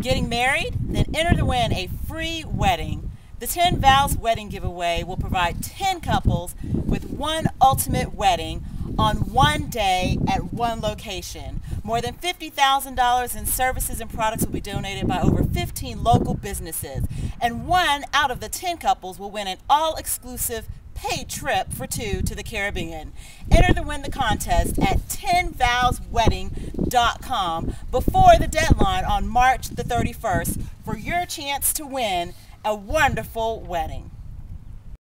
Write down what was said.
Getting married? Then enter to win a free wedding. The 10 Vows Wedding Giveaway will provide 10 couples with one ultimate wedding on one day at one location. More than $50,000 in services and products will be donated by over 15 local businesses. And one out of the 10 couples will win an all-exclusive paid trip for two to the Caribbean. Enter to win the contest at 10vowswedding.com before the deadline on March the 31st for your chance to win a wonderful wedding.